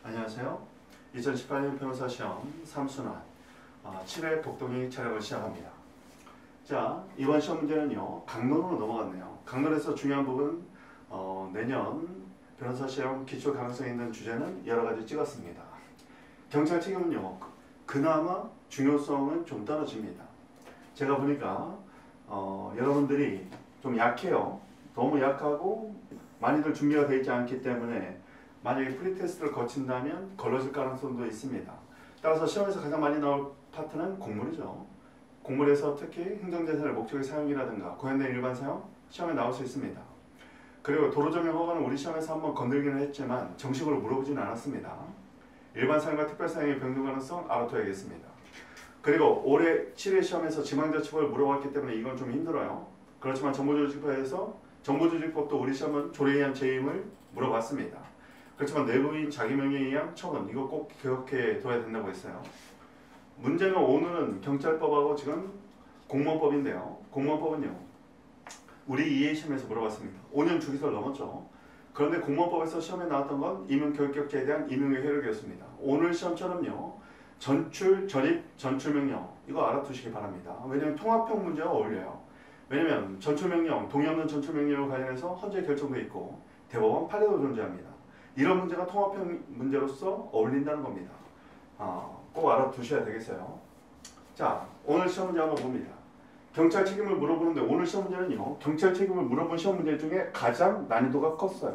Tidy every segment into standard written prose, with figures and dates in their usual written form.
안녕하세요. 2018년 변호사 시험 3순환 7회 독동이 촬영을 시작합니다. 자, 이번 시험 문제는요, 강론으로 넘어갔네요. 강론에서 중요한 부분, 내년 변호사 시험 기출 가능성이 있는 주제는 여러 가지 찍었습니다. 경찰 책임은요, 그나마 중요성은 좀 떨어집니다. 제가 보니까 여러분들이 좀 약해요. 너무 약하고 많이들 준비가 되어 있지 않기 때문에 만약에 프리테스트를 거친다면 걸러질 가능성도 있습니다. 따라서 시험에서 가장 많이 나올 파트는 공물이죠. 공물에서 특히 행정재산의 목적의 사용이라든가 고현된 일반 사용 시험에 나올 수 있습니다. 그리고 도로점용 허가는 우리 시험에서 한번 건들기는 했지만 정식으로 물어보지는 않았습니다. 일반 사용과 특별 사용의 변경 가능성 알아둬야겠습니다. 그리고 올해 7회 시험에서 지방자치법을 물어봤기 때문에 이건 좀 힘들어요. 그렇지만 정보조직법에서 정보조직법도 우리 시험은 조례에 의한 재임을 물어봤습니다. 그렇지만 내부인 자기명령에 의한 처분 이거 꼭 기억해 둬야 된다고 했어요. 문제는 오늘은 경찰법하고 지금 공무원법인데요. 공무원법은요, 우리 이해 시험에서 물어봤습니다. 5년 주기설 넘었죠. 그런데 공무원법에서 시험에 나왔던 건 임용교육격제에 대한 임용의 효력이었습니다. 오늘 시험처럼요, 전출, 전입, 전출명령 이거 알아두시기 바랍니다. 왜냐하면 통합형 문제와 어울려요. 왜냐하면 전출명령, 동의 없는 전출명령과 관련해서 헌재 결정도 있고 대법원 판례도 존재합니다. 이런 문제가 통합형 문제로서 어울린다는 겁니다. 꼭 알아두셔야 되겠어요. 자, 오늘 시험 문제 한번 봅니다. 경찰 책임을 물어보는데 오늘 시험 문제는요, 경찰 책임을 물어본 시험 문제 중에 가장 난이도가 컸어요.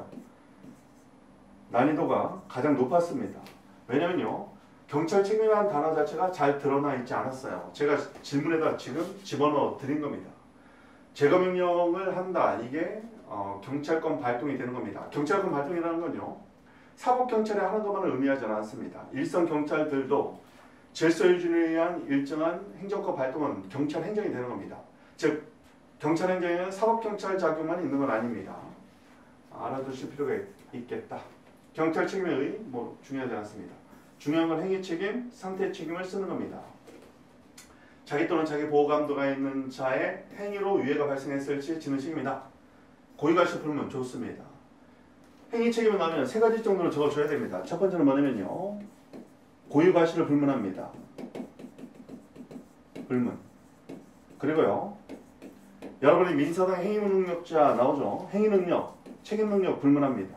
난이도가 가장 높았습니다. 왜냐면요, 경찰 책임이라는 단어 자체가 잘 드러나 있지 않았어요. 제가 질문에다 지금 집어넣어 드린 겁니다. 제거명령을 한다. 이게 경찰권 발동이 되는 겁니다. 경찰권 발동이라는 건요, 사법경찰이 하는 것만을 의미하지 않습니다. 일선경찰들도 질서유지를 위한 일정한 행정권 발동은 경찰 행정이 되는 겁니다. 즉, 경찰 행정에는 사법경찰 작용만 있는 건 아닙니다. 알아두실 필요가 있겠다. 경찰 책임의 중요하지 않습니다. 중요한 건 행위책임, 상태책임을 쓰는 겁니다. 자기 또는 자기 보호감도가 있는 자의 행위로 유해가 발생했을지 지는 책임이다. 고의가시 불문 좋습니다. 행위 책임을 나면 세 가지 정도로 적어줘야 됩니다. 첫 번째는 뭐냐면요, 고의과실을 불문합니다. 불문. 그리고요, 여러분이 민사상 행위능력자 나오죠. 행위능력, 책임능력 불문합니다.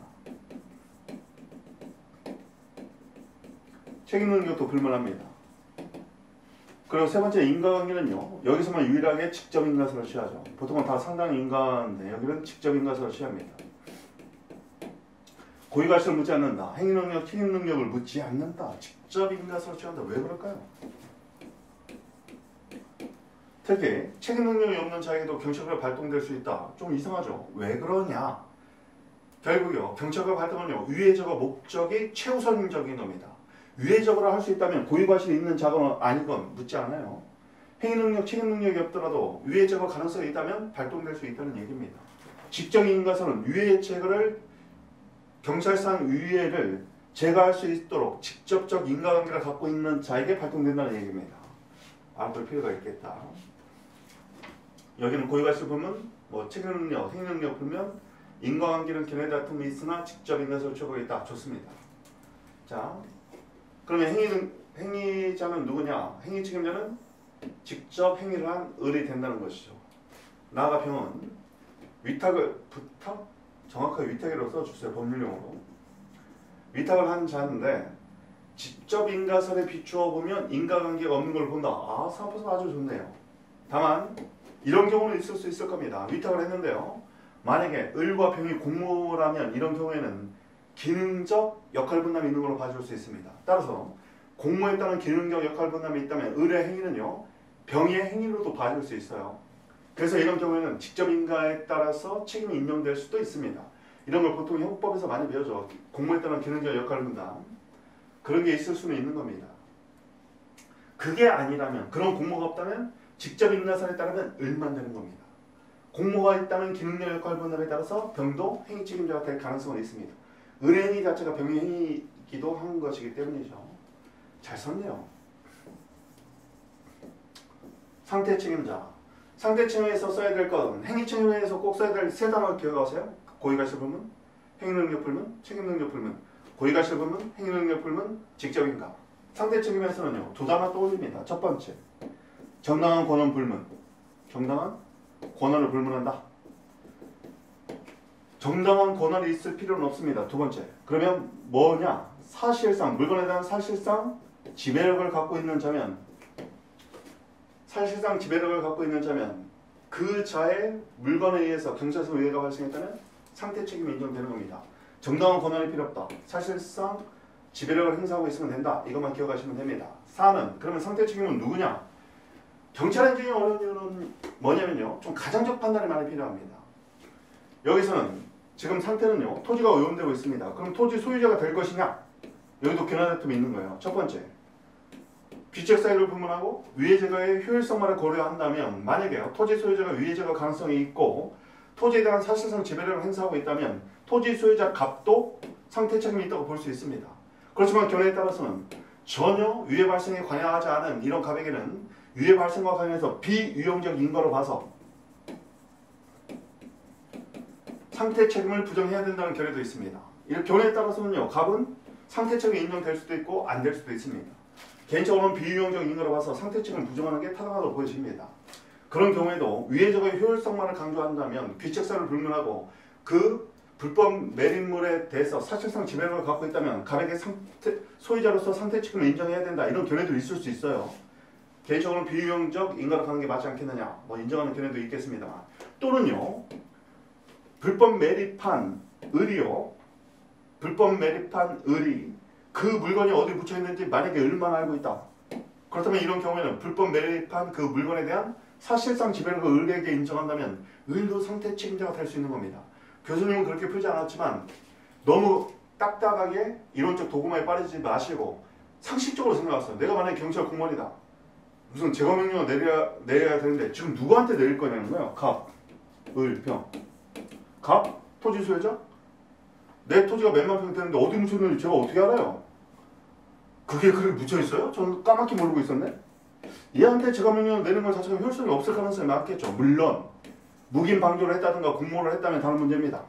책임능력도 불문합니다. 그리고 세 번째 인과관계는요, 여기서만 유일하게 직접 인과서를 취하죠. 보통은 다 상당 인과인데 여기는 직접 인과서를 취합니다. 고의과실을 묻지 않는다. 행위능력, 책임능력을 묻지 않는다. 직접 인과서를 취한다. 왜 그럴까요? 특히 책임능력이 없는 자에게도 경찰관 발동될 수 있다. 좀 이상하죠? 왜 그러냐? 결국요, 경찰관 발동은요, 위해적어 목적이 최우선적인 겁니다. 위해적으로 할 수 있다면 고의과실이 있는 자건 아니건 묻지 않아요. 행위능력, 책임능력이 없더라도 위해적어 가능성이 있다면 발동될 수 있다는 얘기입니다. 직접 인과서는 위해 제거를 경찰상 위해를 제거할 수 있도록 직접적 인과관계를 갖고 있는 자에게 발동된다는 얘기입니다. 알아볼 필요가 있겠다. 여기는 고의과실 불문, 책임능력, 행위능력 불문, 인과관계는 견해 다툼이 있으나 직접 인과서를 취하고 있다. 좋습니다. 자, 그러면 행위자는 누구냐? 행위 책임자는 직접 행위를 한 을이 된다는 것이죠. 나아가 병은 부탁? 정확하게 위탁이라고 써주세요. 법률용어로. 위탁을 한 자인데 직접 인가설에 비추어 보면 인과관계가 없는 걸 본다. 사법에서 아주 좋네요. 다만 이런 경우는 있을 수 있을 겁니다. 위탁을 했는데요, 만약에 을과 병이 공모라면 이런 경우에는 기능적 역할 분담이 있는 걸로 봐줄 수 있습니다. 따라서 공모에 따른 기능적 역할 분담이 있다면 을의 행위는요, 병의 행위로도 봐줄 수 있어요. 그래서 이런 경우에는 직접 인가에 따라서 책임이 인정될 수도 있습니다. 이런 걸 보통 형법에서 많이 배우죠. 공모에 따른 기능적 역할 분담. 그런 게 있을 수는 있는 겁니다. 그게 아니라면, 그런 공모가 없다면 직접 인가설에 따르면 을만 되는 겁니다. 공모가 있다면 기능적 역할 분담에 따라서 병도 행위 책임자가 될 가능성은 있습니다. 을의 행위 자체가 병의 행위이기도 한 것이기 때문이죠. 잘 썼네요. 상태 책임자. 상태 책임에서 써야 될 건, 행위 책임에서 꼭 써야 될 세 단어 기억하세요? 고의과실 불문, 행위능력 불문, 책임능력 불문. 고의가실 불문, 행위능력 불문, 직접인가. 상대 책임에서는요, 두 단어 떠올립니다. 첫 번째, 정당한 권한 불문. 정당한 권한을 불문한다. 정당한 권한이 있을 필요는 없습니다. 두 번째, 그러면 뭐냐? 사실상, 물건에 대한 사실상 지배력을 갖고 있는 자면, 사실상 지배력을 갖고 있는 자면 그 자의 물건에 의해서 경찰서 위해가 발생했다면 상태 책임이 인정되는 겁니다. 정당한 권한이 필요 없다. 사실상 지배력을 행사하고 있으면 된다. 이것만 기억하시면 됩니다. 4는 그러면 상태 책임은 누구냐? 경찰 행정이 어려운 이유는 뭐냐면요. 좀 가정적 판단이 많이 필요합니다. 여기서는 지금 상태는요. 토지가 오염되고 있습니다. 그럼 토지 소유자가 될 것이냐? 여기도 견해다툼이 있는 거예요. 첫 번째, 귀책 사유를 불문하고 위해 제거의 효율성만을 고려한다면 만약에 토지 소유자가 위해 제거 가능성이 있고 토지에 대한 사실상 지배력을 행사하고 있다면 토지 소유자 갑도 상태 책임이 있다고 볼 수 있습니다. 그렇지만 견해에 따라서는 전혀 위해 발생에 관여하지 않은 이런 갑에게는 위해 발생과 관련해서 비유용적 인과로 봐서 상태 책임을 부정해야 된다는 견해도 있습니다. 이 견해에 따라서는요, 갑은 상태 책임이 인정될 수도 있고 안 될 수도 있습니다. 개인적으로는 비유용적 인과로 봐서 상태 책임을 부정하는 게 타당하다고 보여집니다. 그런 경우에도 위해 적의 효율성만을 강조한다면 귀책사를 불문하고 그 불법 매립물에 대해서 사실상 지배력을 갖고 있다면 갑에게 소유자로서 상태 책임을 인정해야 된다. 이런 견해도 있을 수 있어요. 개인적으로는 비유용적 인과로 가는 게 맞지 않겠느냐. 뭐 인정하는 견해도 있겠습니다만. 또는요. 불법 매립한 을이요. 불법 매립한 을이 그 물건이 어디 묻혀 있는지 만약에 을만 알고 있다. 그렇다면 이런 경우에는 불법 매립한 그 물건에 대한 사실상 지배력을 을에게 인정한다면 을도 상태 책임자가 될 수 있는 겁니다. 교수님은 그렇게 풀지 않았지만 너무 딱딱하게 이론적 도구만에 빠지지 마시고 상식적으로 생각하세요. 내가 만약에 경찰 공무원이다. 무슨 제거명령을 내려야 되는데 지금 누구한테 내릴 거냐는 거예요. 갑, 을, 병. 갑? 토지 소유자? 내 토지가 몇만 평 되는데 어디 묻혀있는지 제가 어떻게 알아요? 그게 묻혀있어요? 저는 까맣게 모르고 있었네? 얘한테 제거명령을 내는 것 자체가 효율성이 없을 가능성이 많겠죠. 물론 묵인 방조를 했다든가 공모를 했다면 다른 문제입니다.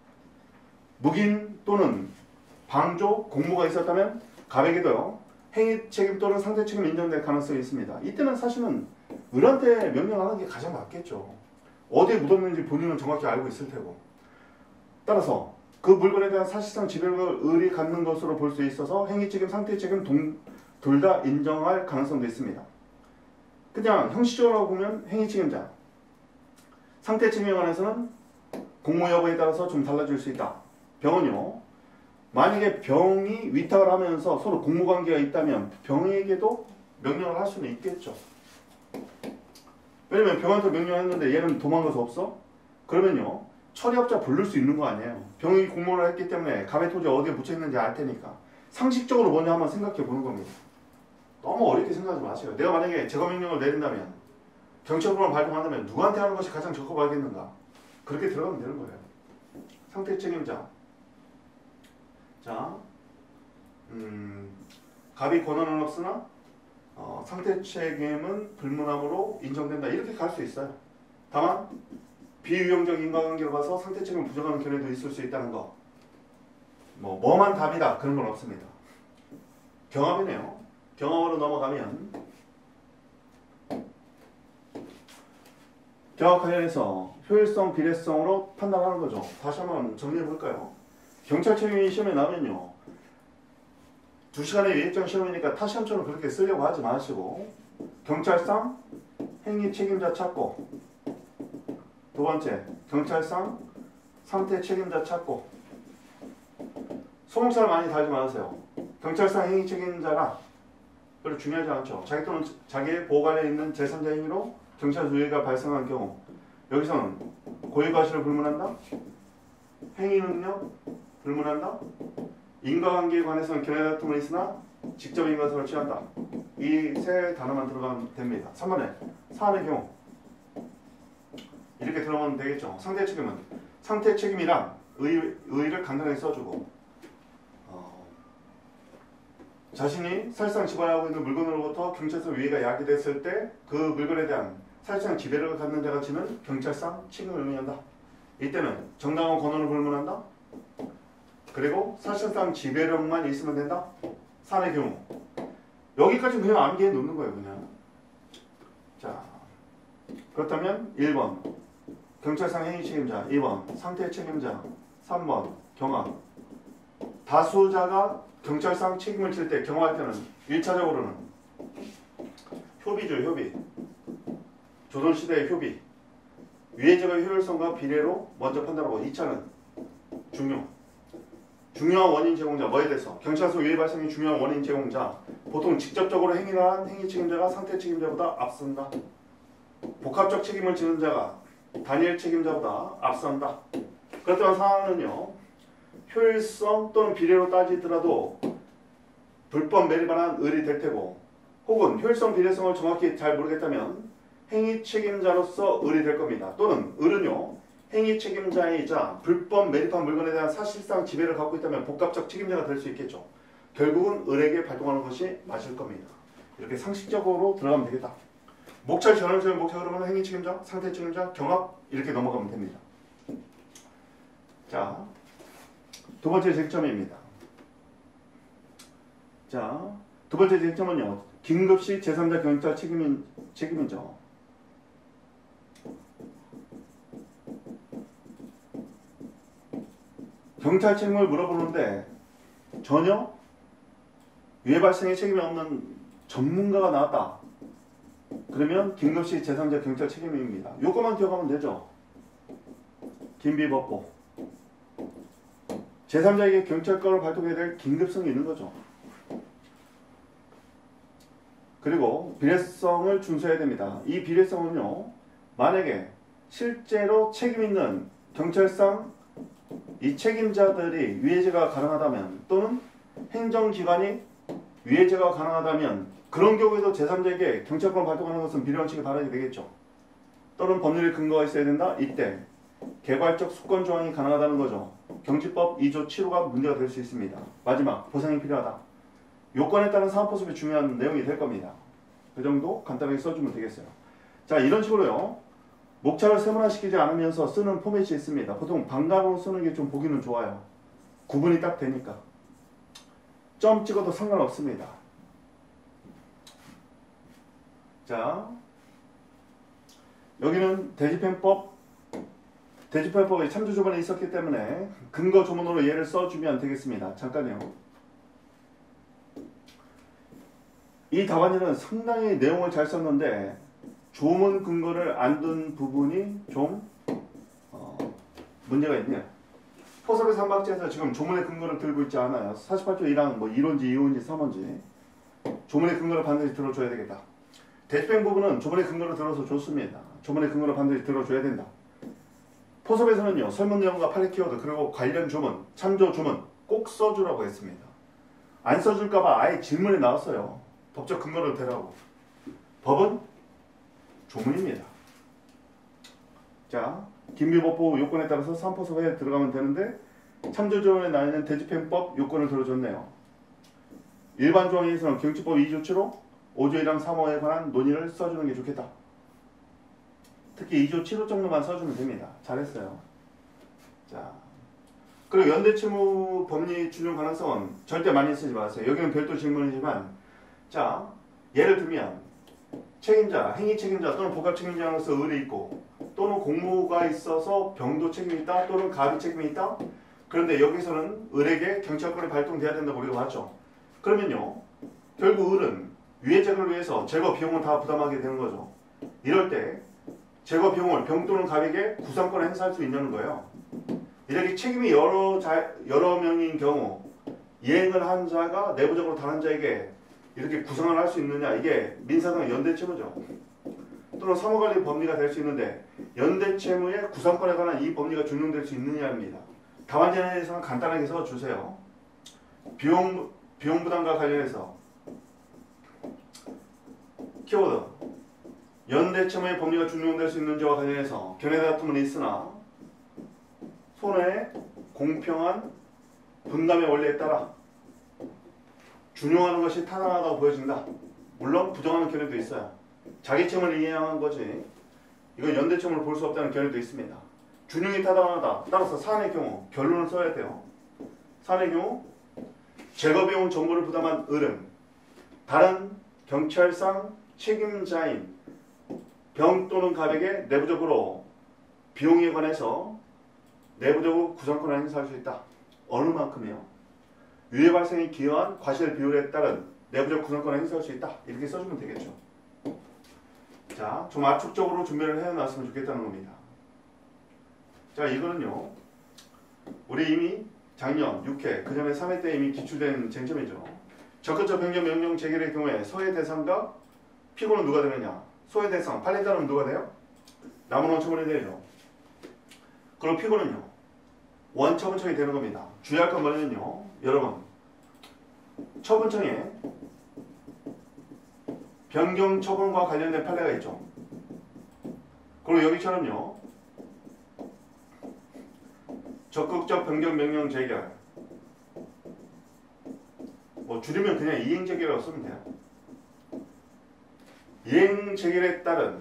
묵인 또는 방조, 공모가 있었다면 갑에게도요. 행위 책임 또는 상대 책임 인정될 가능성이 있습니다. 이때는 사실은 을한테 명령하는 게 가장 낫겠죠. 어디에 묻었는지 본인은 정확히 알고 있을 테고. 따라서 그 물건에 대한 사실상 지배력을 을이 갖는 것으로 볼 수 있어서 행위 책임, 상태 책임 둘 다 인정할 가능성도 있습니다. 그냥 형식적으로 보면 행위 책임자, 상태 책임에 관해서는 공모 여부에 따라서 좀 달라질 수 있다. 병은요. 만약에 병이 위탁을 하면서 서로 공모관계가 있다면 병에게도 명령을 할 수는 있겠죠. 왜냐면 병한테 명령했는데 얘는 도망가서 없어? 그러면요. 처리업자 부를 수 있는 거 아니에요. 병이 공모를 했기 때문에 갑의 토지 어디에 묻혀있는지 알 테니까 상식적으로 먼저 한번 생각해 보는 겁니다. 너무 어렵게 생각하지 마세요. 내가 만약에 제거명령을 내린다면 경찰권을 발동한다면 누구한테 하는 것이 가장 적합하겠는가? 그렇게 들어가면 되는 거예요. 상태 책임자. 자, 갑이 권한은 없으나 상태 책임은 불문함으로 인정된다. 이렇게 갈 수 있어요. 다만 비유용적 인과관계로 봐서 상태 책임을 부정하는 견해도 있을 수 있다는 거. 뭐만 답이다. 그런 건 없습니다. 경합이네요. 경합으로 넘어가면 경합 관련해서 효율성, 비례성으로 판단하는 거죠. 다시 한번 정리해 볼까요? 경찰 책임이 시험에 나오면요. 2시간의 예액장 시험이니까 타 시험처럼 그렇게 쓰려고 하지 마시고 경찰상 행위 책임자 찾고 두 번째, 경찰상 상태 책임자 찾고 소목사를 많이 달지 마세요. 경찰상 행위 책임자라 별로 중요하지 않죠. 자기 또는 자기의 보호관에 있는 제3자 행위로 경찰 조회가 발생한 경우 여기서는 고의과실을 불문한다. 행위 능력 불문한다. 인과관계에 관해서는 견해다툼은 있으나 직접 인과서를 취한다. 이 세 단어만 들어가면 됩니다. 3번에 사안의 경우 이렇게 들어가면 되겠죠. 상태 책임은 상태 책임이란 의의를 간단하게 써주고 자신이 사실상 지배하고 있는 물건으로부터 경찰서 위해가 야기됐을 때 그 물건에 대한 사실상 지배력을 갖는 자가 지는 경찰상 책임을 의미한다. 이때는 정당한 권한을 불문한다. 그리고 사실상 지배력만 있으면 된다. 산의 경우. 여기까지 그냥 암기해 놓는 거예요. 그냥. 자, 그렇다면 1번 경찰상 행위 책임자, 2번 상태 책임자, 3번 경화. 다수자가 경찰상 책임을 질 때, 경화할 때는 1차적으로는 효비죠. 효비. 조선시대의 효비. 위해제거의 효율성과 비례로 먼저 판단하고, 2차는 중요한 원인 제공자. 뭐에 대해서? 경찰서 위해 발생의 중요한 원인 제공자. 보통 직접적으로 행위를 한 행위 책임자가 상태 책임자보다 앞선다. 복합적 책임을 지는 자가 단일 책임자보다 앞선다. 그렇다면 상황은요, 효율성 또는 비례로 따지더라도 불법 매립한 을이 될 테고, 혹은 효율성 비례성을 정확히 잘 모르겠다면 행위 책임자로서 을이 될 겁니다. 또는 을은요, 행위 책임자이자 불법 매립한 물건에 대한 사실상 지배를 갖고 있다면 복합적 책임자가 될 수 있겠죠. 결국은 을에게 발동하는 것이 맞을 겁니다. 이렇게 상식적으로 들어가면 되겠다. 목차를 전환적인 목차 그러면 행위 책임자, 상태 책임자, 경합 이렇게 넘어가면 됩니다. 자, 두 번째 쟁점입니다. 자, 두 번째 쟁점은요, 긴급시 제3자 경찰 책임이죠. 경찰 책임을 물어보는데 전혀 위해 발생의 책임이 없는 전문가가 나왔다. 그러면 긴급시 제3자 경찰 책임입니다. 요것만 기억하면 되죠. 긴비법보. 제3자에게 경찰권을 발동해야 될 긴급성이 있는 거죠. 그리고 비례성을 준수해야 됩니다. 이 비례성은요, 만약에 실제로 책임 있는 경찰상 이 책임자들이 위해제가 가능하다면, 또는 행정기관이 위해제가 가능하다면, 그런 경우에도 제3자에게 경찰권을 발동하는 것은 비례원칙에 반하게 되겠죠. 또는 법률의 근거가 있어야 된다. 이때 개괄적 수권 조항이 가능하다는 거죠. 경지법 2조 7호가 문제가 될 수 있습니다. 마지막, 보상이 필요하다. 요건에 따른 사업보습이 중요한 내용이 될 겁니다. 그 정도 간단하게 써주면 되겠어요. 자, 이런 식으로요, 목차를 세분화시키지 않으면서 쓰는 포맷이 있습니다. 보통 방각으로 쓰는 게 좀 보기는 좋아요. 구분이 딱 되니까. 점 찍어도 상관없습니다. 자, 여기는 대집행법의 참조 조문에 있었기 때문에 근거 조문으로 얘를 써주면 되겠습니다. 잠깐요. 이 답안지는 상당히 내용을 잘 썼는데 조문 근거를 안 둔 부분이 좀 문제가 있네요. 포섭의 삼박지에서 지금 조문의 근거를 들고 있지 않아요. 48조 1항 뭐 1호인지 2호인지 3호인지 조문의 근거를 반드시 들어줘야 되겠다. 대집행 부분은 조문의 근거를 들어서 좋습니다. 조문의 근거를 반드시 들어줘야 된다. 포섭에서는요, 설문 내용과 판례 키워드 그리고 관련 조문, 참조 조문 꼭 써주라고 했습니다. 안 써줄까봐 아예 질문이 나왔어요. 법적 근거를 대라고. 법은 조문입니다. 자, 긴비법보 요건에 따라서 3포섭에 들어가면 되는데 참조 조문에 나와 있는 대집행법 요건을 들어줬네요. 일반 조항에서는 경치법 2조 7호, 5조 1항 3호에 관한 논의를 써주는 게 좋겠다. 특히 2조 7호 정도만 써주면 됩니다. 잘했어요. 자, 그리고 연대채무 법리 준용 가능성은 절대 많이 쓰지 마세요. 여기는 별도 질문이지만, 자, 예를 들면 책임자, 행위 책임자 또는 복합 책임자로서 을이 있고, 또는 공무가 있어서 병도 책임이 있다, 또는 가비 책임이 있다. 그런데 여기서는 을에게 경찰권이 발동돼야 된다고 우리가 봤죠. 그러면요, 결국 을은 위해 제거를 위해서 제거 비용을 다 부담하게 되는 거죠. 이럴 때 제거 비용을 병 또는 갑에게 구상권을 행사할 수 있냐는 거예요. 이렇게 책임이 여러 명인 경우 이행을 한 자가 내부적으로 다른 자에게 이렇게 구상을 할 수 있느냐, 이게 민사상 연대채무죠. 또는 사무관리 법리가 될 수 있는데 연대채무의 구상권에 관한 이 법리가 준용될 수 있느냐입니다. 답안지에 대해서는 간단하게 써주세요. 비용 부담과 관련해서 키워드 연대채무의 법리가 준용될 수 있는지와 관련해서 견해 다툼은 있으나 손해의 공평한 분담의 원리에 따라 준용하는 것이 타당하다고 보여진다. 물론 부정하는 견해도 있어요. 자기 채무를 이행한 거지 이건 연대채무를 볼 수 없다는 견해도 있습니다. 준용이 타당하다. 따라서 사안의 경우 결론을 써야 돼요. 사안의 경우 제거비용 정보를 부담한 을은 다른 경찰상 책임자인 병 또는 갑에게 내부적으로 비용에 관해서 내부적으로 구상권을 행사할 수 있다. 어느 만큼이요? 유해 발생에 기여한 과실 비율에 따른 내부적 구상권을 행사할 수 있다. 이렇게 써주면 되겠죠. 자, 좀 압축적으로 준비를 해놨으면 좋겠다는 겁니다. 자, 이거는요. 우리 이미 작년 6회, 그 전에 3회 때 이미 기출된 쟁점이죠. 적극적 변경 명령 제기의 경우에 소외 대상과 피고는 누가 되느냐? 소외 대상, 판례 따르면 누가 돼요? 남은 원처분이 되죠. 그럼 피고는요. 원처분청이 되는 겁니다. 주의할 건 뭐냐면요. 여러분, 처분청에 변경 처분과 관련된 판례가 있죠. 그리고 여기처럼요. 적극적 변경 명령 재결. 뭐 줄이면 그냥 이행 재결이라고 쓰면 돼요. 이행 재결에 따른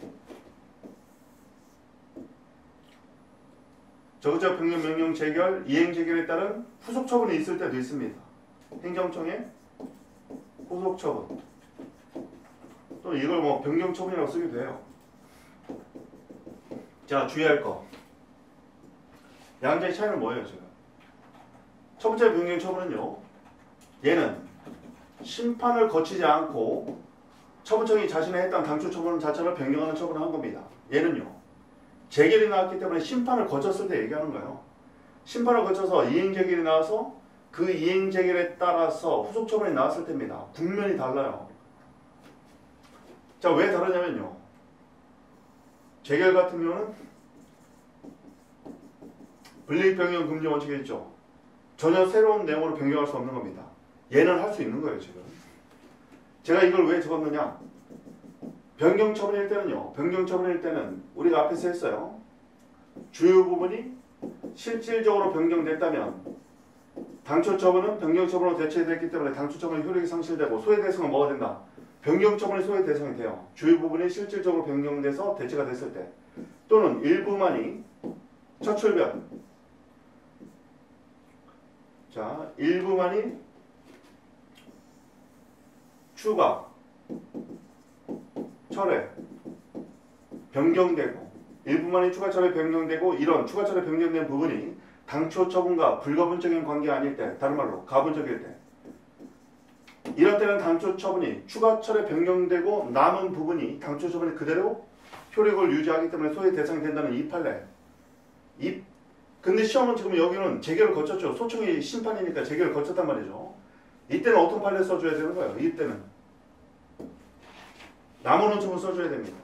적극적 변경 명령 재결, 이행 재결에 따른 후속 처분이 있을 때도 있습니다. 행정청에 후속 처분. 또 이걸 뭐 변경 처분이라고 쓰기도 해요. 자, 주의할 거. 양자의 차이는 뭐예요, 지금? 첫 번째 변경 처분은요. 얘는 심판을 거치지 않고 처분청이 자신의 했던 당초 처분 자체를 변경하는 처분을 한 겁니다. 얘는요. 재결이 나왔기 때문에 심판을 거쳤을 때 얘기하는 거예요. 심판을 거쳐서 이행 재결이 나와서 그 이행 재결에 따라서 후속 처분이 나왔을 때입니다. 국면이 달라요. 자, 왜 다르냐면요. 재결 같은 경우는 분리 변경 금지 원칙이 있죠. 전혀 새로운 내용으로 변경할 수 없는 겁니다. 얘는 할 수 있는 거예요, 지금. 제가 이걸 왜 적었느냐? 변경 처분일 때는요. 변경 처분일 때는 우리가 앞에서 했어요. 주요 부분이 실질적으로 변경됐다면 당초 처분은 변경 처분으로 대체됐기 때문에 당초 처분의 효력이 상실되고 소외 대상은 뭐가 된다? 변경 처분이 소외 대상이 돼요. 주요 부분이 실질적으로 변경돼서 대체가 됐을 때 또는 일부만이 처출변. 자, 일부만이 추가, 철회, 변경되고 일부만이 추가 철회 변경되고 이런 추가 철회 변경된 부분이 당초 처분과 불가분적인 관계 아닐 때, 다른 말로 가분적일 때 이럴 때는 당초 처분이 추가 철회 변경되고 남은 부분이 당초 처분이 그대로 효력을 유지하기 때문에 소외 대상이 된다는 이 판례. 근데 시험은 지금 여기는 재결을 거쳤죠. 소청이 심판이니까 재결을 거쳤단 말이죠. 이때는 어떤 판례 써줘야 되는 거예요? 이때는 남은 원처분 써줘야 됩니다.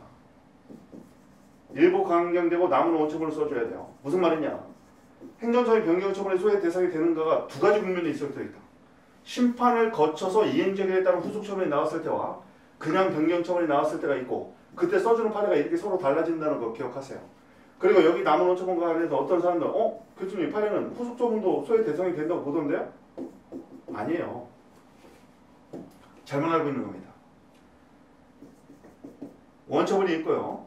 일부 강경되고 남은 원처분을 써줘야 돼요. 무슨 말이냐? 행정처의 변경 처분의 소외 대상이 되는가가 두 가지 국면이 있을 때 있다. 심판을 거쳐서 이행 재결에 따른 후속 처분이 나왔을 때와 그냥 변경 처분이 나왔을 때가 있고 그때 써주는 판례가 이렇게 서로 달라진다는 거 기억하세요. 그리고 여기 남은 원처분과 관련해서 어떤 사람들은 교수님 판례는 후속 처분도 소외 대상이 된다고 보던데요? 아니에요. 잘못 알고 있는 겁니다. 원처분이 있고요.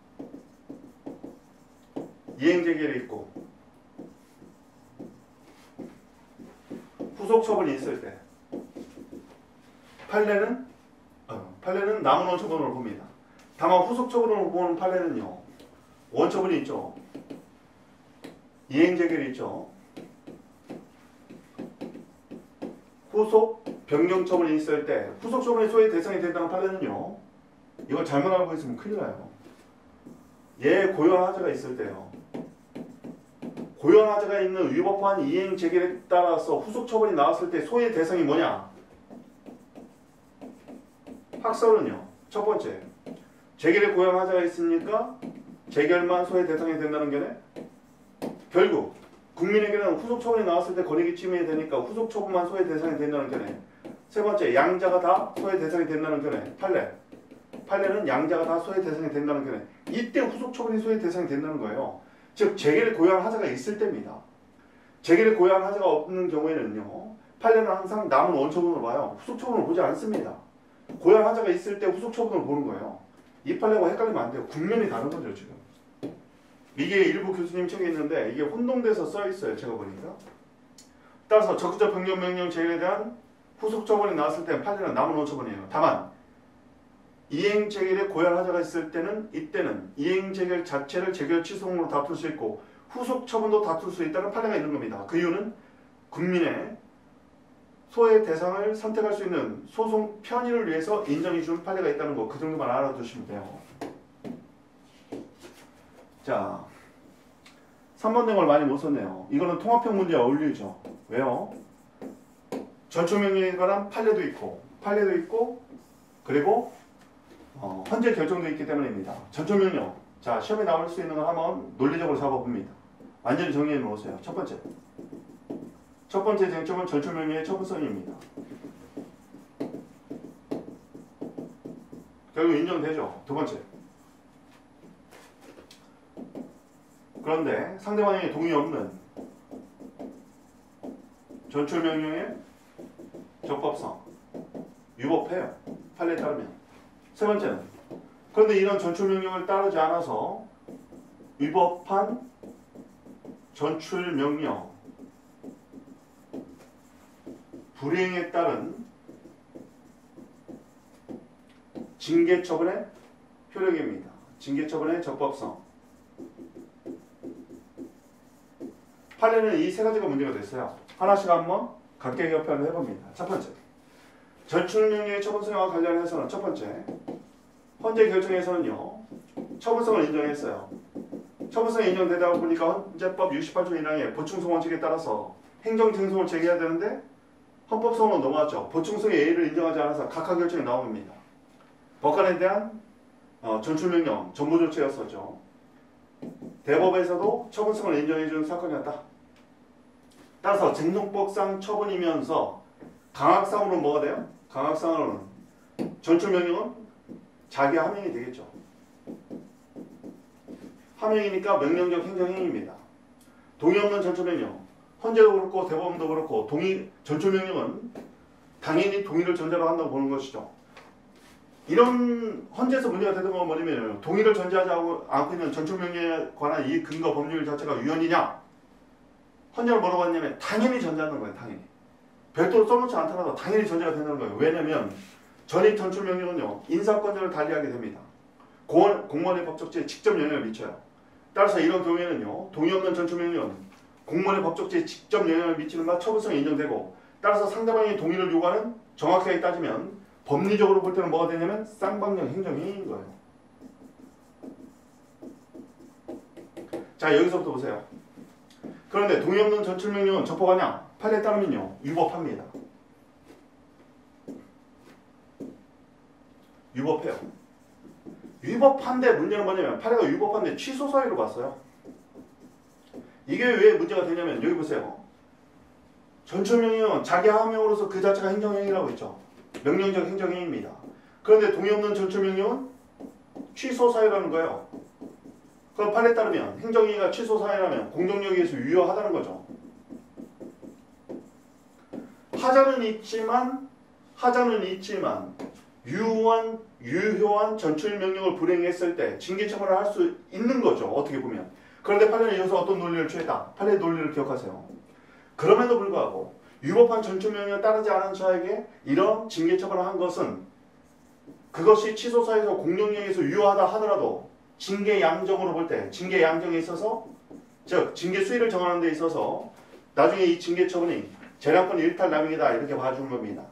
이행 재결이 있고 후속 처분이 있을 때 판례는 남은 원처분으로 봅니다. 다만 후속 처분으로 보는 판례는요. 원처분이 있죠. 이행 재결이 있죠. 후속 변경 처분이 있을 때 후속 처분의 소외 대상이 된다는 판례는요. 이걸 잘못 알고 있으면 큰일 나요. 얘 고연하자가 있을 때요. 고연하자가 있는 위법한 이행 재결에 따라서 후속 처분이 나왔을 때 소외 대상이 뭐냐? 학설은요. 첫 번째, 재결에 고연하자가 있으니까 재결만 소외 대상이 된다는 게네. 결국 국민에게는 후속 처분이 나왔을 때 권익이 침해가 되니까 후속 처분만 소외 대상이 된다는 게네. 세 번째, 양자가 다 소외 대상이 된다는 게네. 판례는 양자가 다 소외 대상이 된다는 게네. 이때 후속 처분이 소외 대상이 된다는 거예요. 즉 재결에 고양 하자가 있을 때입니다. 재결에 고양 하자가 없는 경우에는요. 판례는 항상 남은 원처분으로 봐요. 후속 처분을 보지 않습니다. 고양 하자가 있을 때 후속 처분을 보는 거예요. 이 판례하고 헷갈리면 안 돼요. 국면이 다른 거죠 지금. 이게 일부 교수님 책에 있는데 이게 혼동돼서 써 있어요. 제가 보니까. 따라서 적극적 변경 명령 제외에 대한 후속 처분이 나왔을 때 판례는 남은 처분이에요. 다만 이행 재결에 고할 하자가 있을 때는 이때는 이행 재결 자체를 재결 취소로 다툴 수 있고 후속 처분도 다툴 수 있다는 판례가 있는 겁니다. 그 이유는 국민의 소의 대상을 선택할 수 있는 소송 편의를 위해서 인정해 준 판례가 있다는 거 그 정도만 알아두시면 돼요. 자, 3번 된 걸 많이 못 썼네요. 이거는 통합형 문제와 어울리죠. 왜요? 전초명령에 관한 판례도 있고 그리고 헌재 결정도 있기 때문입니다. 전초명령. 자, 시험에 나올 수 있는 걸 한번 논리적으로 잡아봅니다. 완전히 정리해 놓으세요. 첫 번째 쟁점은 전초명령의 처분성입니다. 결국 인정되죠. 두 번째. 그런데 상대방의 동의 없는 전초명령의 적법성, 위법해요. 판례에 따르면. 세 번째는 그런데 이런 전출명령을 따르지 않아서 위법한 전출명령 불이행에 따른 징계처분의 효력입니다. 징계처분의 적법성. 판례는 이 세 가지가 문제가 됐어요. 하나씩 한번 각계격편을 해봅니다. 첫 번째, 전출명령의 처분성과 관련해서는 첫 번째, 헌재 결정에서는요, 처분성을 인정했어요. 처분성이 인정되다 보니까 헌재법 68조 1항의 보충성 원칙에 따라서 행정쟁송을 제기해야 되는데 헌법성으로 넘어왔죠. 보충성의 예의를 인정하지 않아서 각하 결정이 나옵니다. 법관에 대한 전출명령, 전보조치였었죠. 대법에서도 처분성을 인정해주는 사건이었다. 따라서 쟁송법상 처분이면서 강학상으로는 뭐가 돼요? 강학상으로는 전출명령은 자기 하명이 되겠죠. 하명이니까 명령적 행정행위입니다. 동의 없는 전출명령, 헌재도 그렇고 대법원도 그렇고 전출명령은 당연히 동의를 전제로 한다고 보는 것이죠. 이런 헌재에서 문제가 되는 건 뭐냐면 동의를 전제하지 않고 있는 전출명령에 관한 이 근거 법률 자체가 위헌이냐? 헌재를 뭐라고 했냐면 당연히 전제하는 거예요. 당연히. 별도로 써놓지 않더라도 당연히 전제가 된다는 거예요. 왜냐면 전입 전출명령은요. 인사권자를 달리하게 됩니다. 공무원의 법적지에 직접 영향을 미쳐요. 따라서 이런 경우에는요. 동의 없는 전출명령은 공무원의 법적지에 직접 영향을 미치는 바 처분성이 인정되고 따라서 상대방의 동의를 요구하는 정확하게 따지면 법리적으로 볼 때는 뭐가 되냐면 쌍방향 행정행위인 거예요. 자, 여기서부터 보세요. 그런데 동의 없는 전출명령은 적법하냐? 판례에 따르면요. 위법합니다. 위법해요. 위법한데 문제는 뭐냐면 판례가 위법한데 취소 사유로 봤어요. 이게 왜 문제가 되냐면 여기 보세요. 전출명령은 자기 하명으로서 그 자체가 행정행위라고 했죠. 명령적 행정행위입니다. 그런데 동의 없는 전출명령은 취소 사유라는 거예요. 그럼 판례에 따르면 행정행위가 취소 사유라면 공정력에 의해서 유효하다는 거죠. 하자는 있지만 유효한 전출명령을 불행했을 때 징계처벌을 할 수 있는 거죠. 어떻게 보면. 그런데 판례는 여기서 어떤 논리를 취했다. 판례의 논리를 기억하세요. 그럼에도 불구하고 위법한 전출명령을 따르지 않은 자에게 이런 징계처벌을 한 것은 그것이 취소 사유에서 공정력에서 유효하다 하더라도 징계 양정으로 볼 때 징계 양정에 있어서 즉 징계 수위를 정하는 데 있어서 나중에 이 징계 처분이 재량권 일탈 남용이다 이렇게 봐주는 겁니다.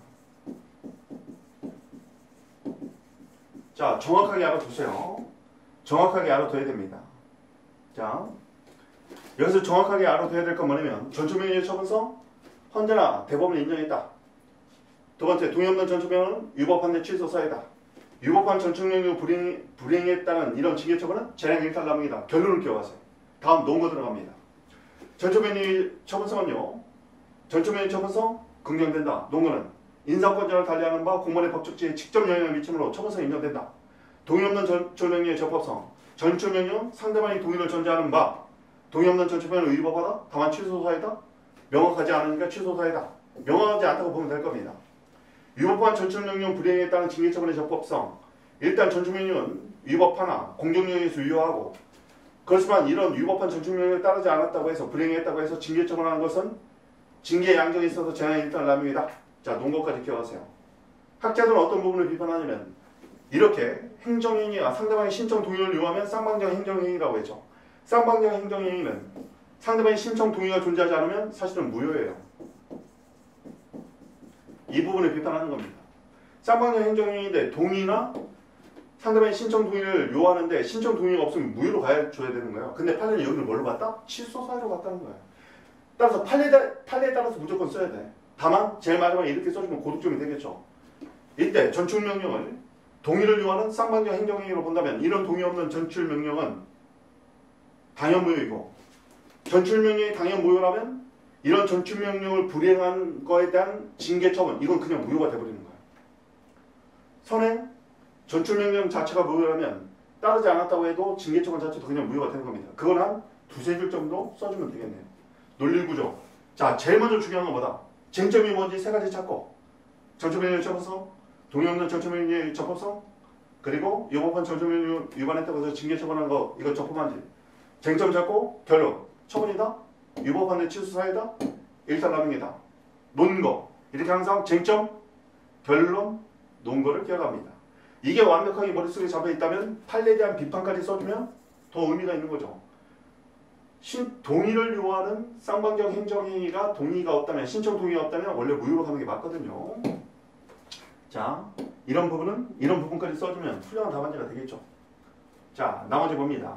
자, 정확하게 알아두세요. 정확하게 알아둬야 됩니다. 자, 여기서 정확하게 알아둬야 될 건 뭐냐면 전출명령의 처분성 헌재나 대법원이 인정했다. 두 번째, 동의 없는 전출명령은 위법한 데 취소 사유다. 위법한 전출명령 불이행에 따른 이런 징계처분은 재량 일탈 남용이다. 결론을 기억하세요. 다음 논거 들어갑니다. 전출명령의 처분성은요. 전출명령 처분성 긍정된다. 논거는 인사권자를 달리하는 바 공무원의 법적지에 직접 영향을 미치므로 처분성이 인정된다. 동의 없는 전출명령의 적법성 전출명령 상대방이 동의를 전제하는 바 동의 없는 전출명령은 위법하다. 다만 취소사유다. 명확하지 않으니까 취소사유다. 명확하지 않다고 보면 될 겁니다. 위법한 전출명령 불이행에 따른 징계처분의 적법성 일단 전출명령은 위법하나 공정력에 의해서 유효하고 그렇지만 이런 위법한 전출명령을 따르지 않았다고 해서 불이행했다고 해서 징계처분하는 것은 징계 양적에 있어서 재앙이 일단 남입니다. 자, 논거까지 기억하세요. 학자들은 어떤 부분을 비판하냐면 이렇게 행정행위가 상대방의 신청 동의를 요하면 쌍방정 행정행위라고 했죠. 쌍방정 행정행위는 상대방의 신청 동의가 존재하지 않으면 사실은 무효예요. 이 부분을 비판하는 겁니다. 쌍방정 행정행위인데 동의나 상대방의 신청 동의를 요하는데 신청 동의가 없으면 무효로 가줘야 되는 거예요. 근데 판례는 여기를 뭘로 봤다? 취소 사유로 봤다는 거예요. 따라서 판례에 따라서 무조건 써야 돼. 다만 제일 마지막에 이렇게 써주면 고득점이 되겠죠. 이때 전출명령을 동의를 요하는 쌍방정 행정행위로 본다면 이런 동의 없는 전출명령은 당연 무효이고 전출명령이 당연 무효라면 이런 전출명령을 불이행한 거에 대한 징계 처분 이건 그냥 무효가 돼버리는 거예요. 선행 전출명령 자체가 무효라면 따르지 않았다고 해도 징계 처분 자체도 그냥 무효가 되는 겁니다. 그건 한 두세 줄 정도 써주면 되겠네요. 논리구조. 자, 제일 먼저 중요한 건 뭐다? 쟁점이 뭔지 세 가지 찾고 전출명령 접합성, 동의 없는 전출명령 접합성, 그리고 이 법안 전출명령 위반했다고 해서 징계 처분한 거 이거 접합한지 쟁점 잡고 결론 처분이다, 위법한 데 취소 사유다, 일단남용이다, 논거 이렇게 항상 쟁점, 결론, 논거를 기억합니다. 이게 완벽하게 머릿속에 잡혀있다면 판례에 대한 비판까지 써주면 더 의미가 있는 거죠. 동의를 요하는 쌍방정 행정행위가 동의가 없다면 신청 동의가 없다면 원래 무효로 가는 게 맞거든요. 자, 이런 부분까지 써주면 훌륭한 답안지가 되겠죠. 자, 나머지 봅니다.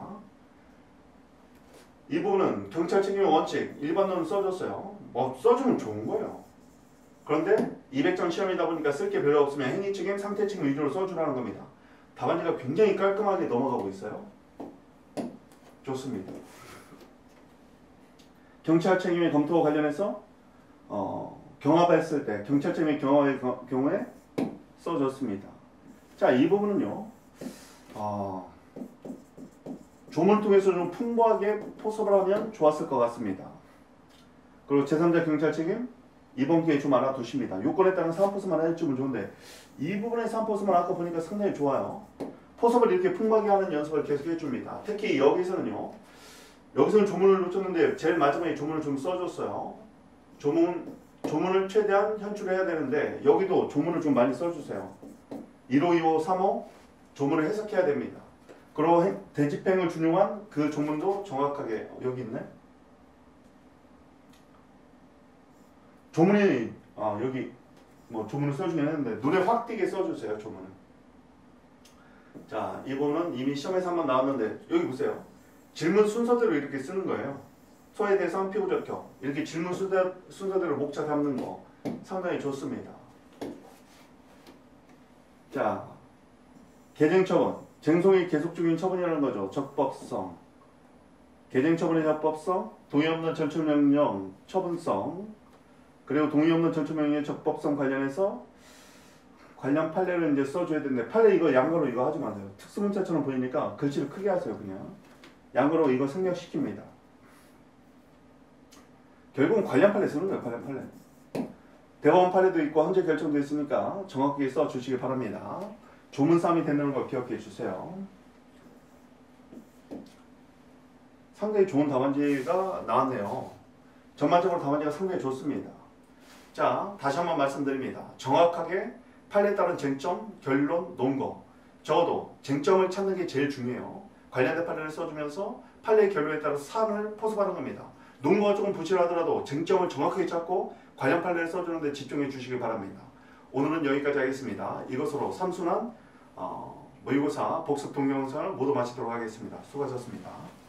이 부분은 경찰 책임 원칙 일반론을 써줬어요. 써주면 좋은 거예요. 그런데 200점 시험이다 보니까 쓸 게 별로 없으면 행위 책임, 상태 책임 위주로 써주라는 겁니다. 답안지가 굉장히 깔끔하게 넘어가고 있어요. 좋습니다. 경찰 책임의 검토와 관련해서 경합했을 때 경찰 책임의 경합의 경우에 써줬습니다. 자, 이 부분은요. 조문을 통해서 좀 풍부하게 포섭을 하면 좋았을 것 같습니다. 그리고 제3자 경찰 책임 이번 기회에 좀 알아두십니다. 요건에 따른 사안포섭만 해주면 좋은데 이 부분의 사안포섭만 아까 보니까 상당히 좋아요. 포섭을 이렇게 풍부하게 하는 연습을 계속 해줍니다. 특히 여기서는 조문을 놓쳤는데 제일 마지막에 조문을 좀 써줬어요. 조문을 최대한 현출해야 되는데 여기도 조문을 좀 많이 써주세요. 1호, 2호, 3호 조문을 해석해야 됩니다. 그리고 대집행을 준용한 그 조문도 정확하게 여기 있네. 조문이 여기 조문을 써주긴 했는데 눈에 확 띄게 써주세요. 조문을. 자, 이 부분은 이미 시험에서 한번 나왔는데 여기 보세요. 질문 순서대로 이렇게 쓰는 거예요. 소에 대해서 피부적격 이렇게 질문 순서대로 목차 잡는 거 상당히 좋습니다. 자, 개정처분 쟁송이 계속 중인 처분이라는 거죠. 적법성 개정처분의 적법성 동의 없는 전출명령 처분성 그리고 동의 없는 전출명령의 적법성 관련해서 관련 판례를 이제 써줘야 되는데 판례 이거 양거로 이거 하지 마세요. 특수문자처럼 보이니까 글씨를 크게 하세요. 그냥 양거로 이거 생략시킵니다. 결국은 관련 판례 쓰는 거예요. 관련 판례. 대법원 판례도 있고 헌재 결정도 있으니까 정확하게 써주시기 바랍니다. 조문 싸움이 된다는 걸 기억해 주세요. 상당히 좋은 답안지가 나왔네요. 전반적으로 답안지가 상당히 좋습니다. 자, 다시 한번 말씀드립니다. 정확하게 판례에 따른 쟁점, 결론, 논거 적어도 쟁점을 찾는 게 제일 중요해요. 관련된 판례를 써주면서 판례의 결론에 따라서 사안을 포섭하는 겁니다. 논거가 조금 부실하더라도 쟁점을 정확하게 찾고 관련 판례를 써주는 데 집중해 주시기 바랍니다. 오늘은 여기까지 하겠습니다. 이것으로 3순환 모의고사 복습 동영상을 모두 마치도록 하겠습니다. 수고하셨습니다.